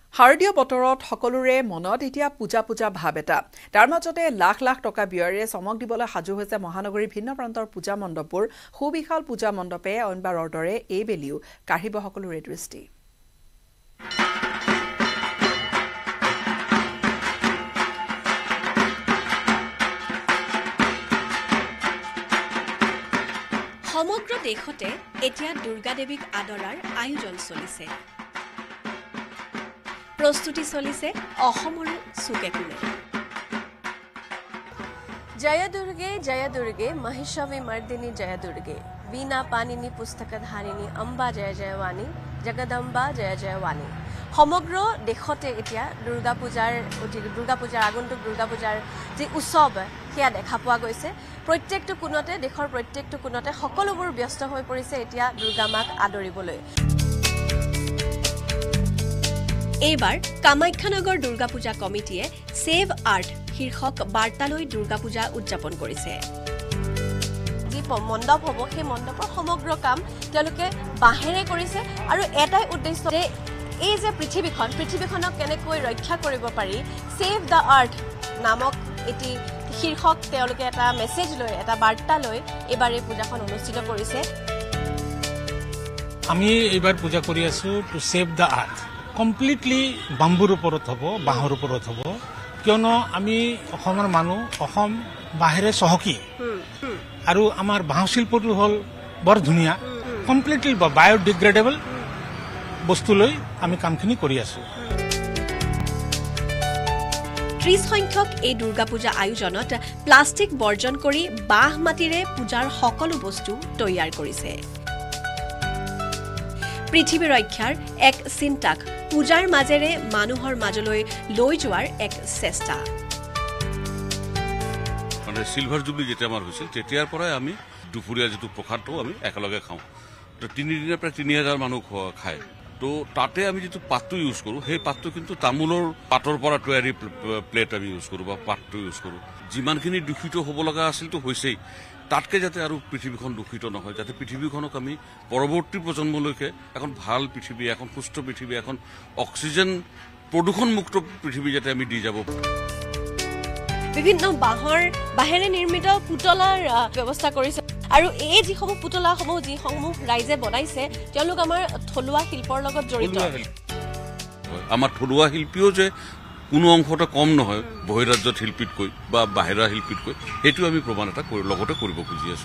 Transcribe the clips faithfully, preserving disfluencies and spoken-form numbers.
শাৰদীয় বতৰত সকলোৰে মনত এতিয়া পূজা পূজা ভাব এটা তাৰ মাজতে লাখ লাখ টকা ব্যয়েৰে চমক দিবলৈ সাজু হৈছে মহানগৰীৰ ভিন্ন প্ৰান্তৰ পূজা মণ্ডপবোৰ সুবিশাল পূজা মণ্ডপে অনবাৰৰ দৰে এই বেলিও কাঢ়িব সকলোৰে দৃষ্টি সমগ্ৰ দেশতে এতিয়া দুৰ্গা দেৱীক আদৰাৰ আয়োজন চলিছে প্ৰস্তুতি চলিছে অসমৰো চুকে কোণে জয় দুৰ্গে জয় দুৰ্গে মহিষাবি মৰ্দিনী জয় দুৰ্গে বীণা পানিনী পুস্তকধাৰিণী অম্বা জয় জয়ৱানী জগদম্বা জয় জয়ৱানী সমগ্ৰ দেশতে এতিয়া দুৰ্গা পূজাৰ দুৰ্গা পূজাৰ আগন্তুক দুৰ্গা পূজাৰ যে উৎসৱ সেয়া দেখা পোৱা গৈছে প্ৰত্যেকটো কোণতে দেশৰ প্ৰত্যেকটো কোণতে সকলোবোৰ ব্যস্ত হৈ পৰিছে এতিয়া দুৰ্গা মাক আদৰিবলৈ এইবাৰ কামাখ্যানগৰ দুৰ্গা পূজা কমিটিয়ে সেভ আৰ্ট শীৰ্ষক বাৰ্তালৈ দুৰ্গা পূজা উদযাপন কৰিছে যি মণ্ডপ হ'ব সেই মণ্ডপৰ সমগ্ৰ কাম তেওঁলোকে বাঁহেৰে কৰিছে আৰু এটাই উদ্দেশ্য যে এই যে পৃথিৱীখন পৃথিৱীখনক কেনেকৈ ৰক্ষা কৰিব পাৰি সেভ দ্য আৰ্ট নামক এটি শীৰ্ষক তেওঁলোকে এটা মেছেজ লৈ এটা বাৰ্তা লৈ এইবাৰ এই পূজাখন অনুষ্ঠিত কৰিছে আমি এইবাৰ পূজা কৰি আছো to save the art completely বাম্বুৰ ওপৰত হ'ব বাঁহৰ ওপৰত হ'ব কিয়নো আমি অসমৰ মানুহ অসম বাহিৰে চহকী আৰু আমাৰ বাঁহ শিল্পটো হ'ল বৰ ধুনীয়া কমপ্লিটলি বায়'ডিগ্ৰেডেবল বস্তু লৈ আমি কামখিনি কৰি আছো ত্ৰিশ সংখ্যক এই দুৰ্গা পূজা আয়োজনত প্লাষ্টিক বৰ্জন কৰি বাঁহ মাটিৰে পূজাৰ সকলো বস্তু তৈয়াৰ কৰিছে পৃথিৱী ৰক্ষাৰ এক চিন্তাক পূজাৰ মাজেৰে মানুহৰ মাজলৈ লৈ যোৱাৰ এক চেষ্টা মানে সিলভাৰ জুবলি যেতিয়া আমাৰ হৈছিল তেতিয়াৰ পৰাই আমি দুপৰীয়া যিটো প্ৰসাদটো আমি একেলগে খাওঁ তো তিনিদিনৰ প্ৰায় তিনি হাজাৰ মানুহ খায় তো তাতে আমি যিটো পাতটো ইউজ কৰোঁ সেই পাতটো কিন্তু তামোলৰ পাতৰ পৰা তৈয়াৰী প্লেট আমি ইউজ কৰোঁ বা পাতটো ইউজ কৰোঁ যিমানখিনি দূষিত হ'ব লগা আছিলতো হৈছেই তাতকে যাতে আৰু পৃথিৱীখন দূষিত নহয় যাতে পৃথিৱীখনক আমি পৰৱৰ্তী প্ৰজন্মলৈকে এখন ভাল পৃথিৱী এখন সুস্থ পৃথিৱী এখন অক্সিজেন প্ৰদূষণমুক্ত পৃথিৱী যাতে আমি দি যাব বিভিন্ন বাঁহৰ বাঁহেৰে নিৰ্মিত পুতলাৰ ব্যৱস্থা কৰিছে আৰু এই যিসমূহ পুতলাসমূহ যিসমূহ ৰাইজে বনাইছে তেওঁলোক আমাৰ থলুৱা শিল্পৰ লগত জড়িত আমাৰ থলুৱা শিল্পীও যে কোনো অংশতে কম নহয় বহিৰাজ্যত শিল্পীতকৈ বা বাহিৰা শিল্পীতকৈ সেইটো আমি প্ৰমাণ এটা লগতে কৰিব খুজি আছো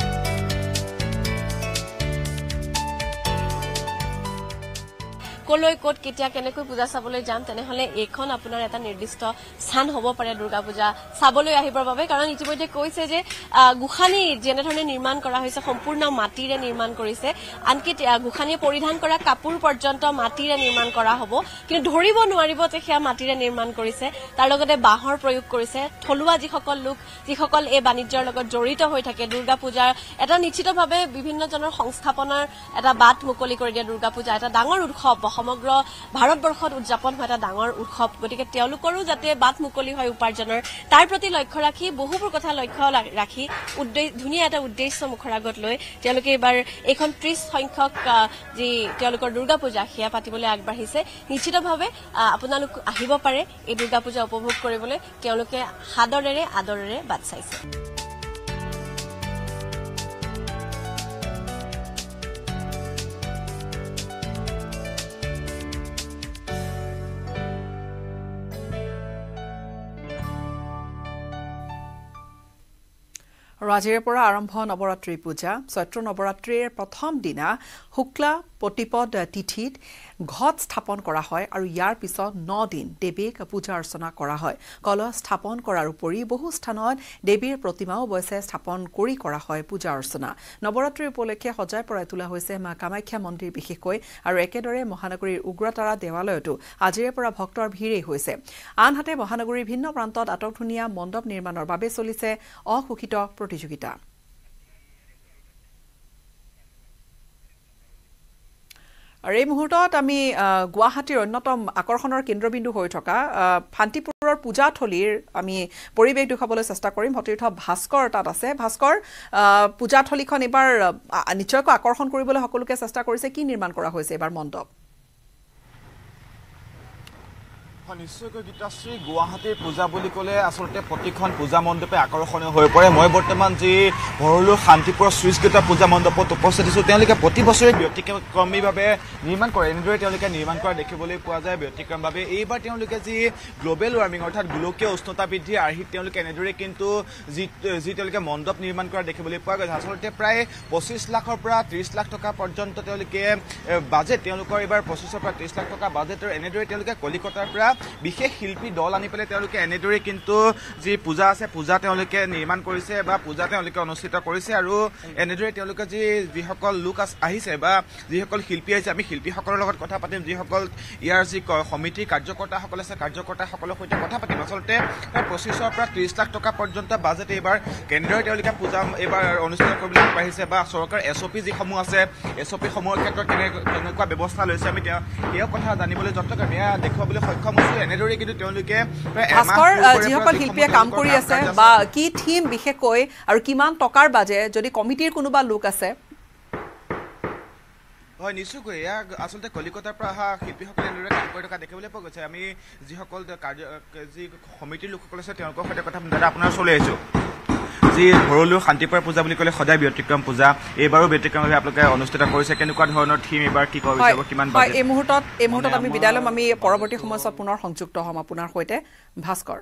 কলৈ ক'ত কেতিয়া কেনেকৈ পূজা চাবলৈ যাম তেনেহলে এইখন আপোনাৰ এটা নিৰ্দিষ্ট স্থান হ'ব পাৰে দুৰ্গা পূজা চাবলৈ আহিবৰ বাবে কাৰণ ইতিমধ্যে কৈছে যে গুখানী যেনেধৰণে নিৰ্মাণ কৰা হৈছে সম্পূৰ্ণ মাটিৰে নিৰ্মাণ কৰিছে আনকি গুখানীয়ে পৰিধান কৰা কাপোৰ পৰ্যন্ত মাটিৰে নিৰ্মাণ কৰা হ'ব কিন্তু ধৰিব নোৱাৰিব যে সেয়া মাটিৰে নিৰ্মাণ কৰিছে তাৰ লগতে বাঁহৰ প্ৰয়োগ কৰিছে থলুৱা যিসকল লোক যিসকল এই বাণিজ্যৰ লগত জড়িত হৈ থাকে দুৰ্গা পূজাৰ এটা নিশ্চিতভাৱে বিভিন্নজনৰ সংস্থাপনৰ এটা বাট মুকলি কৰি দিয়া দুৰ্গা পূজা এটা ডাঙৰ উৎসৱ সমগ্ৰ ভাৰতবৰ্ষত উদযাপন হোৱা এটা ডাঙৰ উৎসৱ গতিকে তেওঁলোকৰো যাতে বাট মুকলি হয় উপাৰ্জনৰ তাৰ প্ৰতি লক্ষ্য ৰাখি বহুবোৰ কথা লক্ষ্য ৰাখি ধুনীয়া এটা উদ্দেশ্য মুখৰ আগত লৈ তেওঁলোকে এবাৰ এইখন ত্ৰিশ সংখ্যক যি তেওঁলোকৰ দুৰ্গা পূজা সেয়া পাতিবলৈ আগবাঢ়িছে নিশ্চিতভাৱে আপোনালোক আহিব পাৰে এই দুৰ্গা পূজা উপভোগ কৰিবলৈ তেওঁলোকে সাদৰেৰে আদৰেৰে বাট চাইছে আজিৰে পৰা আৰম্ভ নৱৰাত্ৰি পূজা চৈত্ৰ নৱৰাত্ৰিৰ প্ৰথম দিনা শুক্লা প্ৰতিপদ তিথিত ঘট স্থাপন কৰা হয় আৰু ইয়াৰ পিছত ন দিন দেৱীক পূজা অৰ্চনা কৰা হয় কলহ স্থাপন কৰাৰ উপৰি বহু স্থানত দেৱীৰ প্ৰতিমাও অৱশ্যে স্থাপন কৰি কৰা হয় পূজা অৰ্চনা নৱৰাত্ৰি উপলক্ষে সজাই পৰাই তোলা হৈছে মা কামাখ্যা মন্দিৰ বিশেষকৈ আৰু একেদৰে মহানগৰীৰ উগ্ৰতাৰা দেৱালয়তো আজিৰে পৰা ভক্তৰ ভিৰেই হৈছে আনহাতে মহানগৰীৰ ভিন্ন প্ৰান্তত আটকধুনীয়া মণ্ডপ নিৰ্মাণৰ বাবে চলিছে অঘোষিত প্ৰতিযোগিতা আৰু এই মুহূৰ্তত আমি গুৱাহাটীৰ অন্যতম আকৰ্ষণৰ কেন্দ্ৰবিন্দু হৈ থকা ফান্তিপুৰৰ পূজাথলীৰ আমি পৰিৱেশ দেখাবলৈ চেষ্টা কৰিম সতীৰ্থ ভাস্কৰ তাত আছে ভাস্কৰ পূজাথলীখন এবাৰ নিশ্চয়কৈ আকৰ্ষণ কৰিবলৈ সকলোকে চেষ্টা কৰিছে কি নিৰ্মাণ কৰা হৈছে এবাৰ মণ্ডপ নিশ্চয়কৈ গীতাশ্ৰী গুৱাহাটীৰ পূজা বুলি ক'লে আচলতে প্ৰতিখন পূজা মণ্ডপে আকৰ্ষণীয় হৈ পৰে মই বৰ্তমান যি ভৰলুৰ শান্তিপুৰ চুইচ গেটৰ পূজা মণ্ডপত উপস্থিত আছোঁ তেওঁলোকে প্ৰতি বছৰে ব্যতিক্ৰমীভাৱে নিৰ্মাণ কৰে এনেদৰে তেওঁলোকে নিৰ্মাণ কৰা দেখিবলৈ পোৱা যায় ব্যতিক্ৰমভাৱে এইবাৰ তেওঁলোকে যি গ্ল'বেল ৱাৰ্মিং অৰ্থাৎ গোলকীয় উষ্ণতা বৃদ্ধিৰ আৰ্হিত তেওঁলোকে এনেদৰে কিন্তু যি যি তেওঁলোকে মণ্ডপ নিৰ্মাণ কৰা দেখিবলৈ পোৱা গৈছে আচলতে প্ৰায় পঁচিছ লাখৰ পৰা ত্ৰিছ লাখ টকা পৰ্যন্ত তেওঁলোকে বাজেট তেওঁলোকৰ এইবাৰ পঁচিছৰ পৰা ত্ৰিছ লাখ টকা বাজেটৰ এনেদৰে তেওঁলোকে কলিকতাৰ পৰা বিশেষ শিল্পী দল আনি পেলাই তেওঁলোকে এনেদৰে কিন্তু যি পূজা আছে পূজা তেওঁলোকে নিৰ্মাণ কৰিছে বা পূজা তেওঁলোকে অনুষ্ঠিত কৰিছে আৰু এনেদৰে তেওঁলোকে যি যিসকল লোক আহিছে বা যিসকল শিল্পী আহিছে আমি শিল্পীসকলৰ লগত কথা পাতিম যিসকল ইয়াৰ যি সমিতিৰ কাৰ্যকৰ্তাসকল আছে কাৰ্যকৰ্তাসকলৰ সৈতে কথা পাতিম আচলতে পঁচিছৰ পৰা ত্ৰিছ লাখ টকা পৰ্যন্ত বাজেট এইবাৰ কেন্দ্ৰই তেওঁলোকে পূজা এইবাৰ অনুষ্ঠিত কৰিবলৈ আগবাঢ়িছে বা চৰকাৰ এছ অ' পি যিসমূহ আছে এছ অ' পিসমূহৰ ক্ষেত্ৰত কেনে কেনেকুৱা ব্যৱস্থা লৈছে আমি তেওঁ এই কথা জানিবলৈ যথেষ্ট এয়া দেখুৱাবলৈ সক্ষম হৈছোঁ এনেদৰে কিন্তু তেওঁলোকে ভাস্কৰ যিসকল শিল্পীয়ে কাম কৰি আছে বা কি থিম বিশেষকৈ আৰু কিমান টকাৰ বাজেট যদি কমিটিৰ কোনোবা লোক আছে হয় নিশ্চয়কৈ এয়া আচলতে কলিকতাৰ পৰা অহা শিল্পীসকলে এনেদৰে কাম কৰি থকা দেখিবলৈ পোৱা গৈছে আমি যিসকল কাৰ্য যি সমিতিৰ লোকসকল আছে তেওঁলোকৰ সৈতে কথা দাদা আপোনাৰ ওচৰলৈ আহিছোঁ যি ভৰলুৰ শান্তিপুৰ পূজা বুলি ক'লে সদায় ব্যতিক্ৰম পূজা এইবাৰো ব্যতিক্ৰমভাৱে আপোনালোকে অনুষ্ঠিত কৰিছে কেনেকুৱা ধৰণৰ থিম এইবাৰ কি কৰিব বিচাৰিব কিমান বাজেট এই মুহূৰ্তত এই মুহূৰ্তত আমি বিদায় ল'ম আমি পৰৱৰ্তী সময়ছোৱাত পুনৰ সংযুক্ত হ'ম আপোনাৰ সৈতে ভাস্কৰ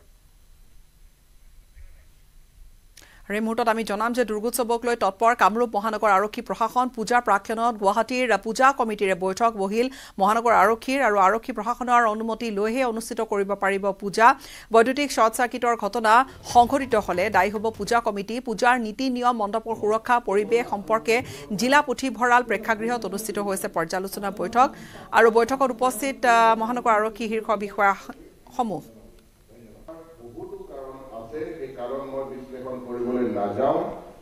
এই মুহূৰ্তত আমি জনাম যে দুৰ্গোৎসৱক লৈ তৎপৰ কামৰূপ মহানগৰ আৰক্ষী প্ৰশাসন পূজাৰ প্ৰাক্ষণত গুৱাহাটীৰ পূজা কমিটিৰে বৈঠক বহিল মহানগৰ আৰক্ষীৰ আৰু আৰক্ষী প্ৰশাসনৰ অনুমতি লৈহে অনুষ্ঠিত কৰিব পাৰিব পূজা বৈদ্যুতিক শ্বৰ্ট চাৰ্কিটৰ ঘটনা সংঘটিত হ'লে দায়ী হ'ব পূজা কমিটি পূজাৰ নীতি নিয়ম মণ্ডপৰ সুৰক্ষা পৰিৱেশ সম্পৰ্কে জিলা পুথিভঁৰাল প্ৰেক্ষাগৃহত অনুষ্ঠিত হৈছে পৰ্যালোচনা বৈঠক আৰু বৈঠকত উপস্থিত মহানগৰ আৰক্ষী শীৰ্ষ বিষয়াসমূহ কাৰণ মই বিশ্লেষণ কৰিবলৈ নাযাওঁ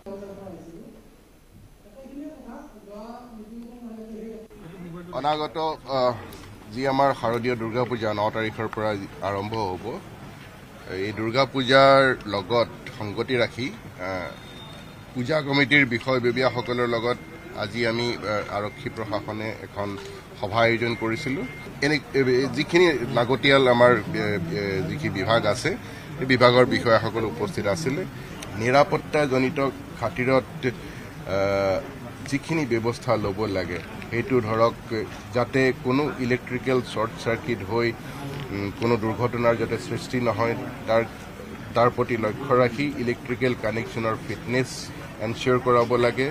অনাগত যি আমাৰ শাৰদীয় দুৰ্গা পূজা ন তাৰিখৰ পৰা আৰম্ভ হ'ব এই দুৰ্গা পূজাৰ লগত সংগতি ৰাখি পূজা কমিটিৰ বিষয়ববীয়াসকলৰ লগত আজি আমি আৰক্ষী প্ৰশাসনে এখন সভা আয়োজন কৰিছিলোঁ এনে যিখিনি লাগতিয়াল আমাৰ যিখিনি বিভাগ আছে এই বিভাগৰ বিষয়াসকল উপস্থিত আছিলে নিৰাপত্তাজনিত খাতিৰত যিখিনি ব্যৱস্থা ল'ব লাগে সেইটো ধৰক যাতে কোনো ইলেক্ট্ৰিকেল শ্বৰ্ট চাৰ্কিট হৈ কোনো দুৰ্ঘটনাৰ যাতে সৃষ্টি নহয় তাৰ তাৰ প্ৰতি লক্ষ্য ৰাখি ইলেক্ট্ৰিকেল কানেকশ্যনৰ ফিটনেছ এনচিয়ৰ কৰাব লাগে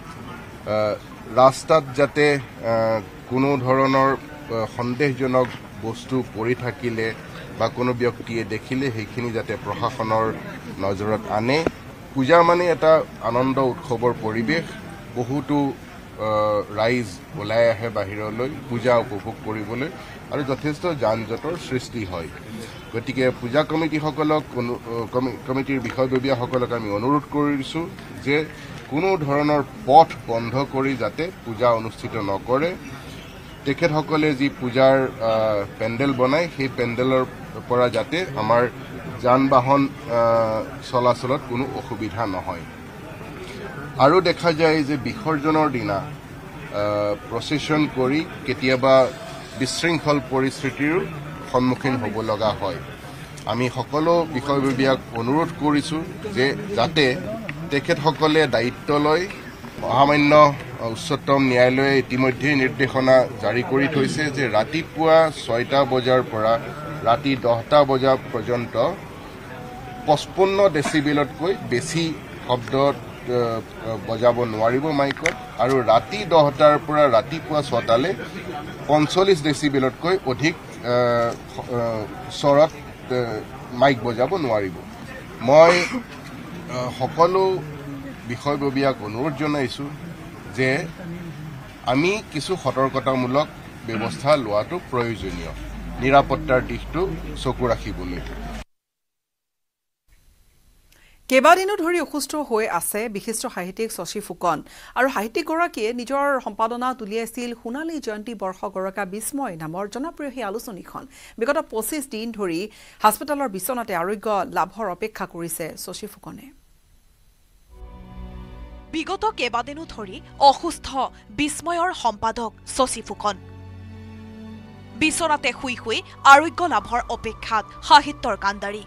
ৰাস্তাত যাতে কোনো ধৰণৰ সন্দেহজনক বস্তু পৰি থাকিলে বা কোনো ব্যক্তিয়ে দেখিলে সেইখিনি যাতে প্ৰশাসনৰ নজৰত আনে পূজা মানে এটা আনন্দ উৎসৱৰ পৰিৱেশ বহুতো ৰাইজ ওলাই আহে বাহিৰলৈ পূজা উপভোগ কৰিবলৈ আৰু যথেষ্ট যান জঁটৰ সৃষ্টি হয় গতিকে পূজা কমিটিসকলক কমিটিৰ বিষয়ববীয়াসকলক আমি অনুৰোধ কৰিছোঁ যে কোনো ধৰণৰ পথ বন্ধ কৰি যাতে পূজা অনুষ্ঠিত নকৰে তেখেতসকলে যি পূজাৰ পেণ্ডেল বনায় সেই পেণ্ডেলৰ পৰা যাতে আমাৰ যান বাহন চলাচলত কোনো অসুবিধা নহয় আৰু দেখা যায় যে বিসৰ্জনৰ দিনা প্ৰচেছন কৰি কেতিয়াবা বিশৃংখল পৰিস্থিতিৰ সন্মুখীন হ'ব লগা হয় আমি সকলো বিষয়ববীয়াক অনুৰোধ কৰিছোঁ যে যাতে তেখেতসকলে দায়িত্ব লৈ মহামান্য উচ্চতম ন্যায়ালয়ে ইতিমধ্যে নিৰ্দেশনা জাৰি কৰি থৈছে যে ৰাতিপুৱা ছয়টা বজাৰ পৰা ৰাতি দহটা বজা পৰ্যন্ত পঁচপন্ন ডেচিবেলতকৈ বেছি শব্দ বজাব নোৱাৰিব মাইকত আৰু ৰাতি দহটাৰ পৰা ৰাতিপুৱা ছটালৈ পঞ্চল্লিছ ডেচিবেলতকৈ অধিক স্বৰত মাইক বজাব নোৱাৰিব মই সকলো বিষয়ববীয়াক অনুৰোধ জনাইছোঁ যে আমি কিছু সতৰ্কতামূলক ব্যৱস্থা লোৱাটো প্ৰয়োজনীয় নিৰাপত্তাৰ দিশটো চকু ৰাখিবলৈ কেইবাদিনো ধৰি অসুস্থ হৈ আছে বিশিষ্ট সাহিত্যিক শশী ফুকন আৰু সাহিত্যিকগৰাকীয়ে নিজৰ সম্পাদনাত উলিয়াইছিল সোণালী জয়ন্তী বৰ্ষ গৰকা বিস্ময় নামৰ জনপ্ৰিয় সেই আলোচনীখন বিগত পঁচিছ দিন ধৰি হাস্পতালৰ বিচনাতে আৰোগ্য লাভৰ অপেক্ষা কৰিছে শশী ফুকনে বিগত কেইবাদিনো ধৰি অসুস্থ বিস্ময়ৰ সম্পাদক শশী ফুকন বিচনাতে শুই শুই আৰোগ্য লাভৰ অপেক্ষাত সাহিত্যৰ কাণ্ডাৰী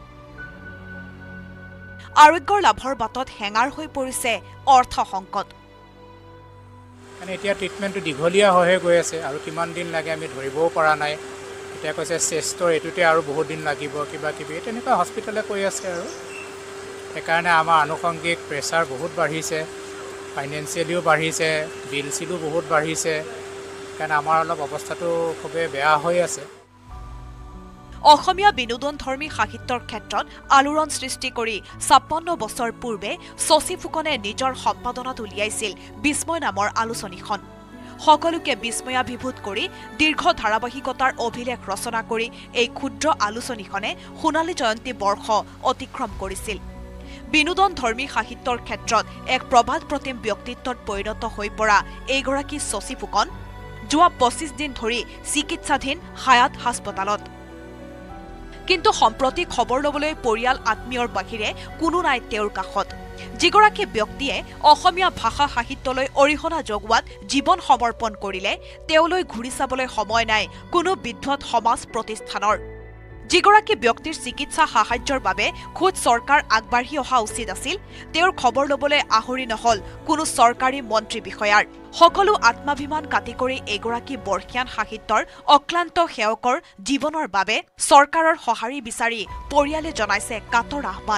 আৰোগ্যৰ লাভৰ বাটত হেঙাৰ হৈ পৰিছে অৰ্থ সংকট মানে এতিয়া ট্ৰিটমেণ্টটো দীঘলীয়া হৈ গৈ আছে আৰু কিমান দিন লাগে আমি ধৰিবও পৰা নাই এতিয়া কৈছে চেষ্টৰ এইটোতে আৰু বহুত দিন লাগিব কিবা কিবি তেনেকুৱা হস্পিটেলে কৈ আছে আৰু সেইকাৰণে আমাৰ আনুষংগিক প্ৰেছাৰ বহুত বাঢ়িছে ফাইনেন্সিয়েলিও বাঢ়িছে বিল চিলো বহুত বাঢ়িছে কাৰণ আমাৰ অলপ অৱস্থাটো খুবেই বেয়া হৈ আছে অসমীয়া বিনোদন ধৰ্মী সাহিত্যৰ ক্ষেত্ৰত আলোড়ন সৃষ্টি কৰি ছাপ্পন্ন বছৰ পূৰ্বে শশী ফুকনে নিজৰ সম্পাদনাত উলিয়াইছিল বিস্ময় নামৰ আলোচনীখন সকলোকে বিস্ময়াভিভূত কৰি দীৰ্ঘ ধাৰাবাহিকতাৰ অভিলেখ ৰচনা কৰি এই ক্ষুদ্ৰ আলোচনীখনে সোণালী জয়ন্তী বৰ্ষ অতিক্ৰম কৰিছিল বিনোদন ধৰ্মী সাহিত্যৰ ক্ষেত্ৰত এক প্ৰবাদ প্ৰতিম ব্যক্তিত্বত পৰিণত হৈ পৰা এইগৰাকী শশী ফুকন যোৱা পঁচিছ দিন ধৰি চিকিৎসাধীন হায়াত হাস্পতালত কিন্তু সম্প্ৰতি খবৰ লবলৈ পৰিয়াল আত্মীয়ৰ বাহিৰে কোনো নাই তেওঁৰ কাষত যিগৰাকী ব্যক্তিয়ে অসমীয়া ভাষা সাহিত্যলৈ অৰিহণা যোগোৱাত জীৱন সমৰ্পণ কৰিলে তেওঁলৈ ঘূৰি চাবলৈ সময় নাই কোনো বিদ্বত সমাজ প্ৰতিষ্ঠানৰ যিগৰাকী ব্যক্তিৰ চিকিৎসা সাহায্যৰ বাবে খুদ চৰকাৰ আগবাঢ়ি অহা উচিত আছিল তেওঁৰ খবৰ লবলৈ আহৰি নহল কোনো চৰকাৰী মন্ত্ৰী বিষয়াৰ সকলো আত্মাভিমান কাটি কৰি এগৰাকী বৰ্ষিয়ান সাহিত্যৰ অক্লান্ত সেৱকৰ জীৱনৰ বাবে চৰকাৰৰ সঁহাৰি বিচাৰি পৰিয়ালে জনাইছে কাতৰ আহ্বান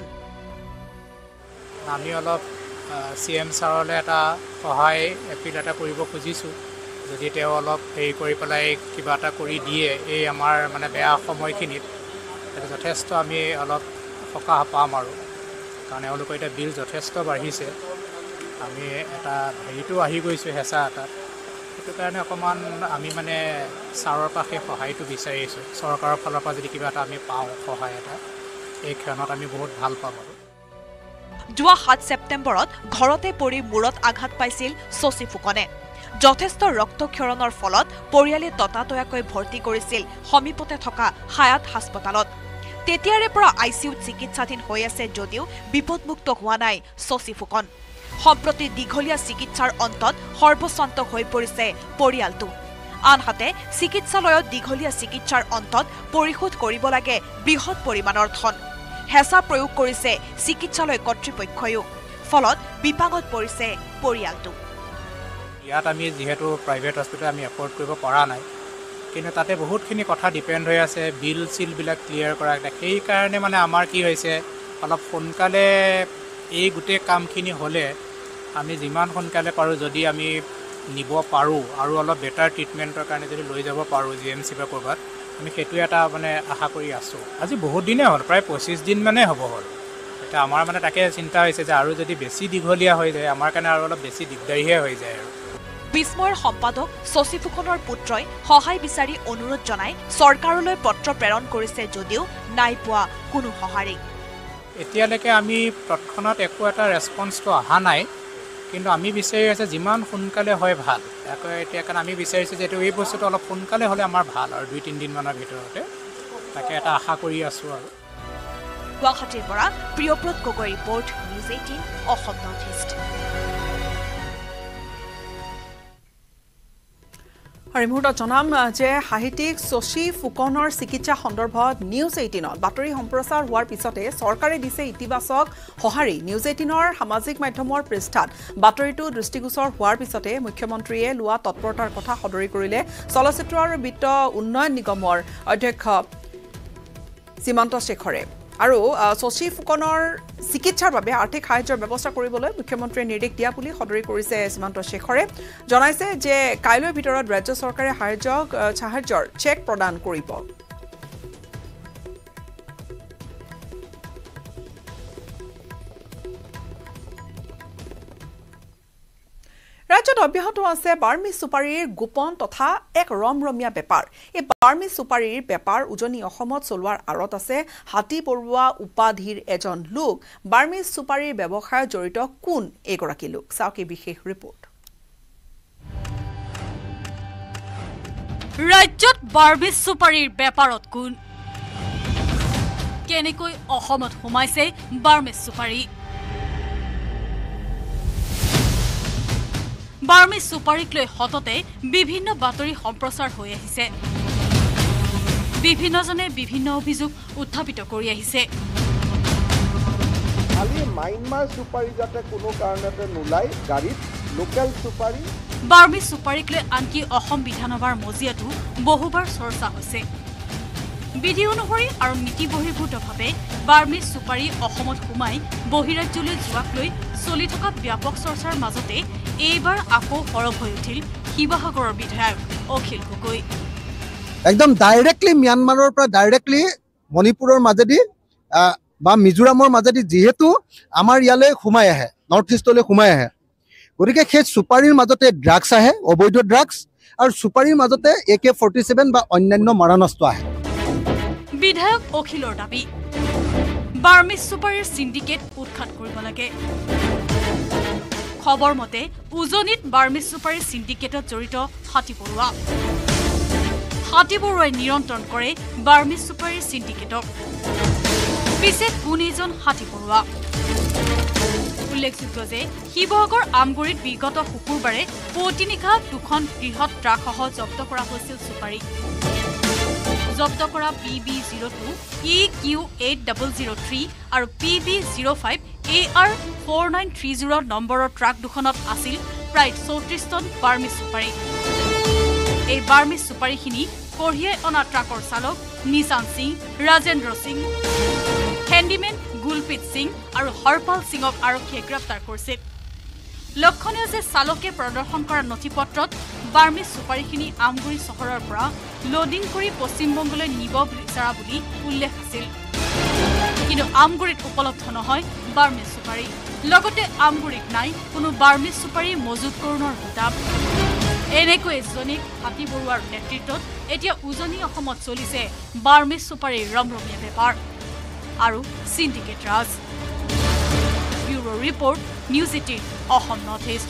আমি অলপ চি এম ছাৰলৈ এটা সহায় এপিল এটা কৰিব খুজিছোঁ যদি তেওঁ অলপ হেৰি কৰি পেলাই কিবা এটা কৰি দিয়ে এই আমাৰ মানে বেয়া সময়খিনিত যথেষ্ট আমি অলপ সকাহ পাম আৰু কাৰণ এওঁলোকৰ এতিয়া বিল যথেষ্ট বাঢ়িছে আমি এটা হেৰিটো আহি গৈছোঁ হেঁচা এটাত সেইটো কাৰণে অকণমান আমি মানে ছাৰৰ পৰা সেই সহায়টো বিচাৰিছোঁ চৰকাৰৰ ফালৰ পৰা যদি কিবা এটা আমি পাওঁ সহায় এটা এই ক্ষণত আমি বহুত ভাল পাম আৰু যোৱা সাত ছেপ্টেম্বৰত ঘৰতে পৰি মূৰত আঘাত পাইছিল শশী ফুকনে যথেষ্ট ৰক্তক্ষৰণৰ ফলত পৰিয়ালে ততাতয়াকৈ ভৰ্তি কৰিছিল সমীপতে থকা হায়াত হাস্পতালত তেতিয়াৰে পৰা আই চি ইউত চিকিৎসাধীন হৈ আছে যদিও বিপদমুক্ত হোৱা নাই শশী ফুকন সম্প্ৰতি দীঘলীয়া চিকিৎসাৰ অন্তত সৰ্বস্বান্ত হৈ পৰিছে পৰিয়ালটো আনহাতে চিকিৎসালয়ত দীঘলীয়া চিকিৎসাৰ অন্তত পৰিশোধ কৰিব লাগে বৃহৎ পৰিমাণৰ ধন হেঁচা প্ৰয়োগ কৰিছে চিকিৎসালয় কৰ্তৃপক্ষইও ফলত বিপাঙত পৰিছে পৰিয়ালটো ইয়াত আমি যিহেতু প্ৰাইভেট হস্পিটেল আমি এফৰ্ড কৰিব পৰা নাই কিন্তু তাতে বহুতখিনি কথা ডিপেণ্ড হৈ আছে বিল চিলবিলাক ক্লিয়াৰ কৰা সেইকাৰণে মানে আমাৰ কি হৈছে অলপ সোনকালে এই গোটেই কামখিনি হ'লে আমি যিমান সোনকালে পাৰোঁ যদি আমি নিব পাৰোঁ আৰু অলপ বেটাৰ ট্ৰিটমেণ্টৰ কাৰণে যদি লৈ যাব পাৰোঁ জি এম চি বা ক'ৰবাত আমি সেইটো এটা মানে আশা কৰি আছোঁ আজি বহুত দিনেই হ'ল প্ৰায় পঁচিছ দিন মানে হ'ব হ'ল এতিয়া আমাৰ মানে তাকে চিন্তা হৈছে যে আৰু যদি বেছি দীঘলীয়া হৈ যায় আমাৰ কাৰণে আৰু অলপ বেছি দিগদাৰীহে হৈ যায় আৰু বিস্ময়ৰ সম্পাদক শশী ফুকনৰ পুত্ৰই সহায় বিচাৰি অনুৰোধ জনাই চৰকাৰলৈ পত্ৰ প্ৰেৰণ কৰিছে যদিও নাই পোৱা কোনো সঁহাৰি এতিয়ালৈকে আমি তৎক্ষণাত একো এটা ৰেছপন্সটো অহা নাই কিন্তু আমি বিচাৰি আছোঁ যিমান সোনকালে হয় ভাল আকৌ এতিয়া কাৰণ আমি বিচাৰিছোঁ যে এই বস্তুটো অলপ সোনকালে হ'লে আমাৰ ভাল আৰু দুই তিনিদিনমানৰ ভিতৰতে তাকে এটা আশা কৰি আছোঁ আৰু গুৱাহাটীৰ পৰা Priyabrata Gogoi report News eighteen Assam North East আৰু এই মুহূৰ্তত জনাম যে সাহিত্যিক শশী ফুকনৰ চিকিৎসা সন্দৰ্ভত নিউজ এইটিনত বাতৰি সম্প্ৰচাৰ হোৱাৰ পিছতে চৰকাৰে দিছে ইতিবাচক সঁহাৰি নিউজ এইটিনৰ সামাজিক মাধ্যমৰ পৃষ্ঠাত বাতৰিটো দৃষ্টিগোচৰ হোৱাৰ পিছতে মুখ্যমন্ত্ৰীয়ে লোৱা তৎপৰতাৰ কথা সদৰি কৰিলে চলচ্চিত্ৰ আৰু বিত্ত উন্নয়ন নিগমৰ অধ্যক্ষ সীমান্ত শেখৰে আৰু শশী ফুকনৰ চিকিৎসাৰ বাবে আৰ্থিক সাহায্যৰ ব্যৱস্থা কৰিবলৈ মুখ্যমন্ত্ৰীয়ে নিৰ্দেশ দিয়া বুলি সদৰি কৰিছে সীমান্ত শেখৰে জনাইছে যে কাইলৈৰ ভিতৰত ৰাজ্য চৰকাৰে সাহায্যক সাহায্যৰ চেক প্ৰদান কৰিব ৰাজ্যত অব্যাহত আছে বাৰ্মি চুপাৰীৰ গোপন তথা এক ৰমৰমীয়া বেপাৰ এই বাৰ্মি চুপাৰীৰ বেপাৰ উজনি অসমত চলোৱাৰ আঁৰত আছে হাতী পৰুৱা উপাধিৰ এজন লোক বাৰ্মি চুপাৰীৰ ব্যৱসায়ত জড়িত কোন এগৰাকী লোক চাওক এই বিশেষ ৰিপৰ্ট ৰাজ্যত বাৰ্মি চুপাৰীৰ বেপাৰত কোন কেনেকৈ অসমত সোমাইছে বাৰ্মি চুপাৰী বাৰ্মি চুপাৰীক লৈ হততে বিভিন্ন বাতৰি সম্প্ৰচাৰ হৈ আহিছে বিভিন্নজনে বিভিন্ন অভিযোগ উত্থাপিত কৰি আহিছে। খালি মাইনমাৰ সুপাৰি যাতে কোনো কাৰণতে নোলাই গাড়ীত লোকেল সুপাৰি বাৰ্মিজ সুপাৰিক লৈ আনকি অসম বিধানসভাৰ মজিয়াটো বহুবাৰ চৰ্চা হৈছে। বিধি অনুসৰি আৰু নীতি বহিৰ্ভূতভাৱে বাৰ্মিজ সুপাৰি অসমত সোমাই বহিৰাজ্যলৈ যোৱাক লৈ চলি থকা ব্যাপক চৰ্চাৰ মাজতে এইবাৰ আকৌ সৰব হৈ উঠিল শিৱসাগৰৰ বিধায়ক অখিল গগৈ। একদম ডাইৰেক্টলি ম্যানমাৰৰ পৰা ডাইৰেক্টলি মণিপুৰৰ মাজেদি বা মিজোৰামৰ মাজেদি যিহেতু আমাৰ ইয়ালৈ সোমাই আহে, নৰ্থ ইষ্টলৈ সোমাই আহে, গতিকে সেই চুপাৰীৰ মাজতে ড্ৰাগছ আহে, অবৈধ ড্ৰাগছ, আৰু চুপাৰীৰ মাজতে এ কে ফৰ্টি ছেভেন বা অন্যান্য মাৰণাস্ত্ৰ আহে। বিধায়ক অখিলৰ দাবী, বাৰ্মিজ চুপাৰীৰ চিণ্ডিকেট উৎখাত কৰিব লাগে। খবৰ মতে উজনিত বাৰ্মিজ চুপাৰীৰ চিণ্ডিকেটত জড়িত হাতী বৰুৱা। হাতী বৰুৱাই নিয়ন্ত্ৰণ কৰে বাৰ্মিজ চুপাৰীৰ চিণ্ডিকেটক। পিছে কোন এইজন হাতী বৰুৱা? উল্লেখযোগ্য যে শিৱসাগৰ আমগুৰিত বিগত শুকুৰবাৰে পুৱতি নিশা দুখন বৃহৎ ট্ৰাকসহ জব্দ কৰা হৈছিল চুপাৰী। জব্দ কৰা P B zero' two E Q eight double zero' three আৰু P B zero' five A R four nine three zero' নম্বৰৰ ট্ৰাক দুখনত আছিল প্ৰায় চৌত্ৰিশ টন বাৰ্মিজ চুপাৰী। এই বাৰ্মিজ চুপাৰীখিনি কঢ়িয়াই অনা ট্ৰাকৰ চালক নিশান সিং, ৰাজেন্দ্ৰ সিং, হেণ্ডিমেন গুলপ্ৰীত সিং আৰু হৰপাল সিঙক আৰক্ষীয়ে গ্ৰেপ্তাৰ কৰিছিল। লক্ষণীয় যে চালকে প্ৰদৰ্শন কৰা নথি পত্ৰত বাৰ্মিজ চুপাৰীখিনি আমগুৰি চহৰৰ পৰা লোডিং কৰি পশ্চিমবংগলৈ নিব বিচৰা বুলি উল্লেখ আছিল। কিন্তু আমগুৰিত উপলব্ধ নহয় বাৰ্মিজ চুপাৰী। লগতে আমগুৰিত নাই কোনো বাৰ্মিজ চুপাৰী মজুতকৰণৰ গোদাম। এনেকৈ জনিক হাতী বৰুৱাৰ নেতৃত্বত এতিয়া উজনি অসমত চলিছে বাৰ্মিজ চুপাৰীৰ ৰমৰমীয়া বেপাৰ আৰু চিণ্ডিকেট ৰাজ। Bureau report, News eighteen Assam North East.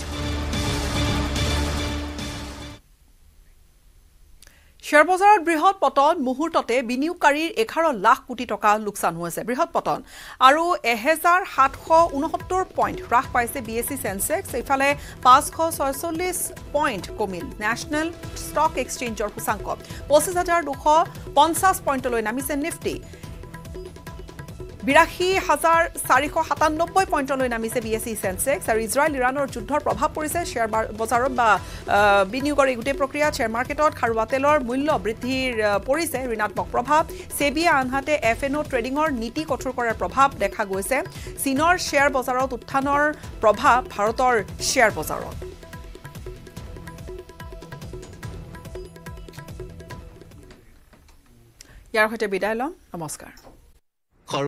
Share বজাৰত বৃহৎ পতন, মুহূৰ্ততে বিনিয়োগকাৰীৰ এঘাৰ লাখ কোটি টকা লোকচান হৈছে। বৃহৎ পতন আৰু এহেজাৰ সাতশ ঊনসত্তৰ পইণ্ট হ্ৰাস পাইছে বি এছ চি চেনচেক্স। ইফালে পাঁচশ ছয়চল্লিছ পইণ্ট কমিল নেশ্যনেল ষ্টক এক্সচেঞ্জৰ সূচাংক। পঁচিছ হাজাৰ দুশ পঞ্চাছ পইণ্টলৈ নামিছে নিফটি। বিৰাশী হাজাৰ চাৰিশ সাতানব্বৈ পইণ্টলৈ নামিছে বি এছ চি চেনচেক্স। আৰু ইজৰাইল ইৰাণৰ যুদ্ধৰ প্ৰভাৱ পৰিছে শ্বেয়াৰ বজাৰত বা বিনিয়োগৰ এই গোটেই প্ৰক্ৰিয়াত। শ্বেয়াৰ মাৰ্কেটত খাৰুৱা তেলৰ মূল্য বৃদ্ধিৰ পৰিছে ঋণাত্মক প্ৰভাৱ। ছেবিয়ে আনহাতে এফ এন অ' ট্ৰেডিঙৰ নীতি কঠোৰ কৰাৰ প্ৰভাৱ দেখা গৈছে। চীনৰ শ্বেয়াৰ বজাৰত উত্থানৰ প্ৰভাৱ ভাৰতৰ শ্বেয়াৰ বজাৰত। ইয়াৰ সৈতে বিদায় লম, নমস্কাৰ।